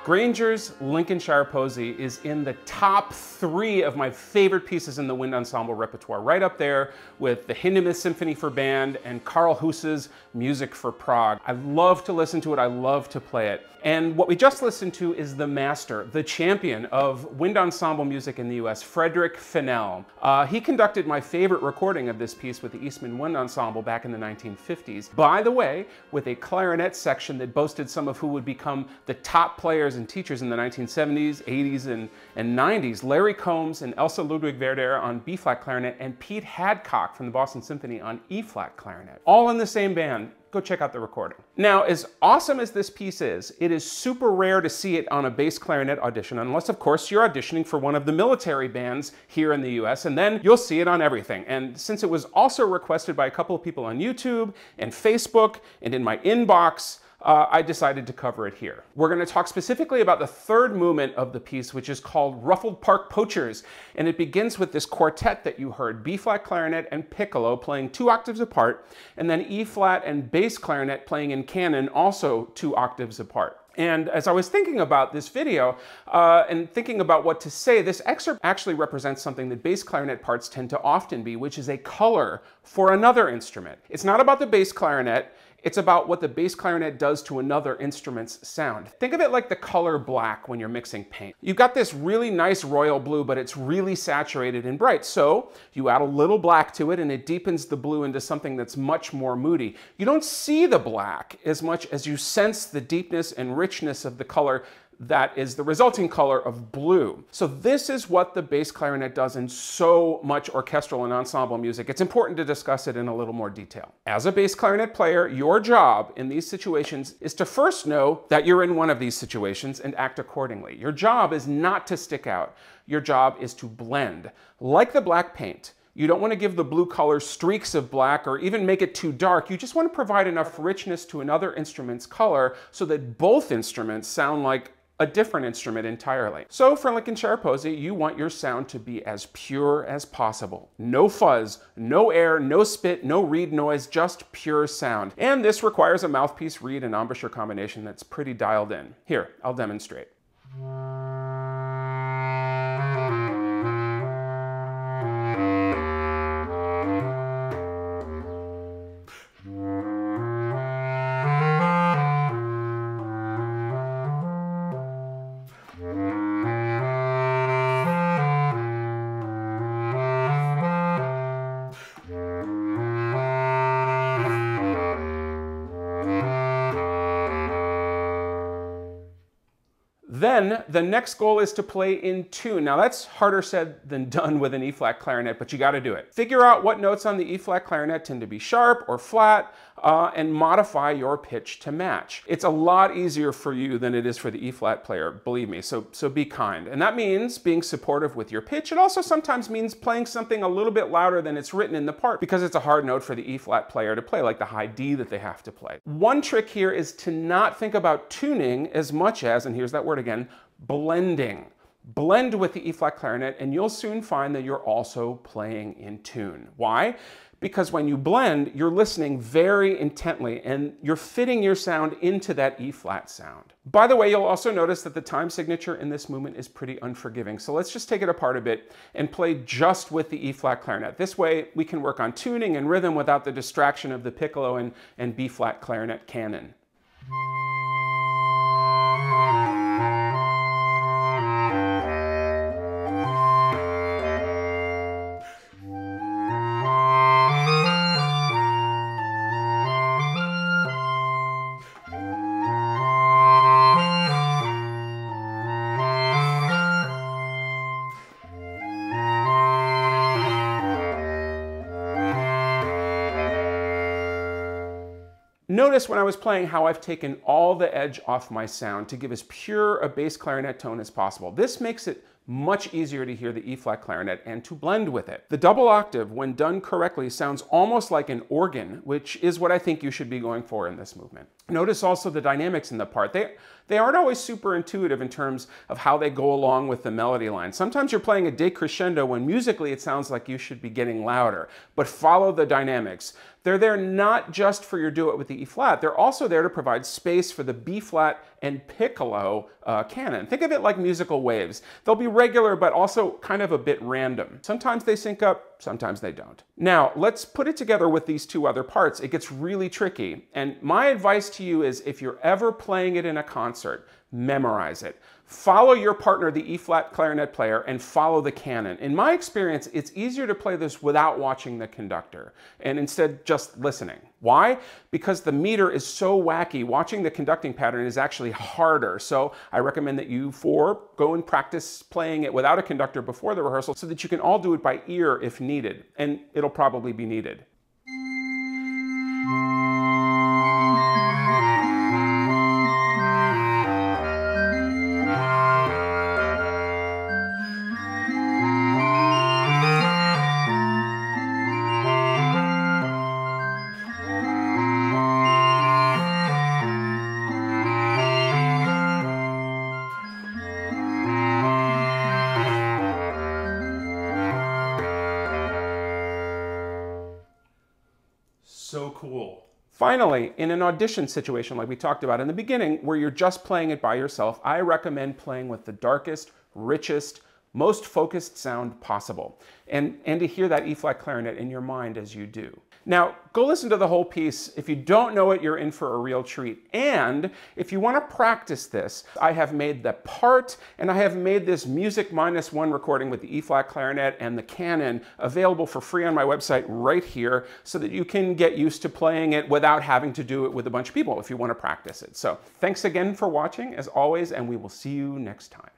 Granger's Lincolnshire Posy is in the top 3 of my favorite pieces in the wind ensemble repertoire, right up there with the Hindemith Symphony for Band and Karl Huss's Music for Prague. I love to listen to it, I love to play it. And what we just listened to is the master, the champion of wind ensemble music in the US, Frederick Fennell. He conducted my favorite recording of this piece with the Eastman Wind Ensemble back in the 1950s. By the way, with a clarinet section that boasted some of who would become the top players and teachers in the 1970s, 80s, and 90s. Larry Combs and Elsa Ludwig Werder on B-flat clarinet, and Pete Hadcock from the Boston Symphony on E-flat clarinet. All in the same band. Go check out the recording. Now, as awesome as this piece is, it is super rare to see it on a bass clarinet audition, unless of course you're auditioning for one of the military bands here in the US, and then you'll see it on everything. And since it was also requested by a couple of people on YouTube and Facebook and in my inbox, I decided to cover it here. We're going to talk specifically about the third movement of the piece, which is called Rufford Park Poachers, and it begins with this quartet that you heard, B-flat clarinet and piccolo playing 2 octaves apart, and then E-flat and bass clarinet playing in canon, also 2 octaves apart. And as I was thinking about this video and thinking about what to say, this excerpt actually represents something that bass clarinet parts tend to often be, which is a color for another instrument. It's not about the bass clarinet, it's about what the bass clarinet does to another instrument's sound. Think of it like the color black when you're mixing paint. You've got this really nice royal blue, but it's really saturated and bright. So you add a little black to it and it deepens the blue into something that's much more moody. You don't see the black as much as you sense the deepness and richness of the color that is the resulting color of blue. So this is what the bass clarinet does in so much orchestral and ensemble music. It's important to discuss it in a little more detail. As a bass clarinet player, your job in these situations is to first know that you're in one of these situations and act accordingly. Your job is not to stick out. Your job is to blend. Like the black paint, you don't want to give the blue color streaks of black or even make it too dark. You just want to provide enough richness to another instrument's color so that both instruments sound like a different instrument entirely. So for Lincolnshire Posy, you want your sound to be as pure as possible. No fuzz, no air, no spit, no reed noise, just pure sound. And this requires a mouthpiece, reed, and embouchure combination that's pretty dialed in. Here, I'll demonstrate. Then the next goal is to play in tune. Now that's harder said than done with an E-flat clarinet, but you got to do it. Figure out what notes on the E-flat clarinet tend to be sharp or flat, and modify your pitch to match. It's a lot easier for you than it is for the E-flat player, believe me, so be kind. And that means being supportive with your pitch. It also sometimes means playing something a little bit louder than it's written in the part, because it's a hard note for the E-flat player to play, like the high D that they have to play. One trick here is to not think about tuning as much as, and here's that word again, blending. Blend with the E-flat clarinet and you'll soon find that you're also playing in tune. Why? Because when you blend, you're listening very intently and you're fitting your sound into that E-flat sound. By the way, you'll also notice that the time signature in this movement is pretty unforgiving. So let's just take it apart a bit and play just with the E-flat clarinet. This way we can work on tuning and rhythm without the distraction of the piccolo and B-flat clarinet canon. Notice when I was playing how I've taken all the edge off my sound to give as pure a bass clarinet tone as possible. This makes it much easier to hear the E-flat clarinet and to blend with it. The double octave, when done correctly, sounds almost like an organ, which is what I think you should be going for in this movement. Notice also the dynamics in the part. They aren't always super intuitive in terms of how they go along with the melody line. Sometimes you're playing a decrescendo when musically it sounds like you should be getting louder, but follow the dynamics. They're there not just for your duet with the E flat, they're also there to provide space for the B flat and piccolo canon. Think of it like musical waves. They'll be regular, but also kind of a bit random. Sometimes they sync up, sometimes they don't. Now, let's put it together with these two other parts. It gets really tricky. And my advice to you is if you're ever playing it in a concert, memorize it. Follow your partner, the E flat clarinet player, and follow the canon. In my experience, it's easier to play this without watching the conductor and instead just listening. Why? Because the meter is so wacky, watching the conducting pattern is actually harder. So I recommend that you four go and practice playing it without a conductor before the rehearsal so that you can all do it by ear if needed, and it'll probably be needed. So cool. Finally, in an audition situation like we talked about in the beginning, where you're just playing it by yourself, I recommend playing with the darkest, richest, most focused sound possible, and to hear that E flat clarinet in your mind as you do. Now, go listen to the whole piece. If you don't know it, you're in for a real treat. And if you want to practice this, I have made the part, and I have made this Music -1 recording with the E flat clarinet and the canon available for free on my website right here so that you can get used to playing it without having to do it with a bunch of people if you want to practice it. So thanks again for watching, as always, and we will see you next time.